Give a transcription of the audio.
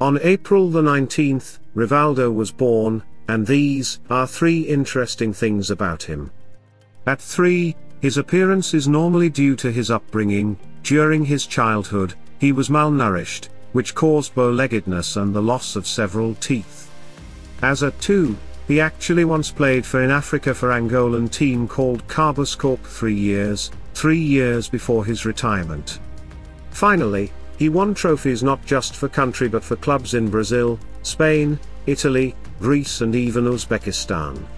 On April the 19th, Rivaldo was born, and these are 3 interesting things about him. At 3, his appearance is normally due to his upbringing. During his childhood, he was malnourished, which caused bow-leggedness and the loss of several teeth. As at 2, he actually once played for in Africa for Angolan team called Caboscorp 3 years before his retirement. Finally, he won trophies not just for country but for clubs in Brazil, Spain, Italy, Greece and even Uzbekistan.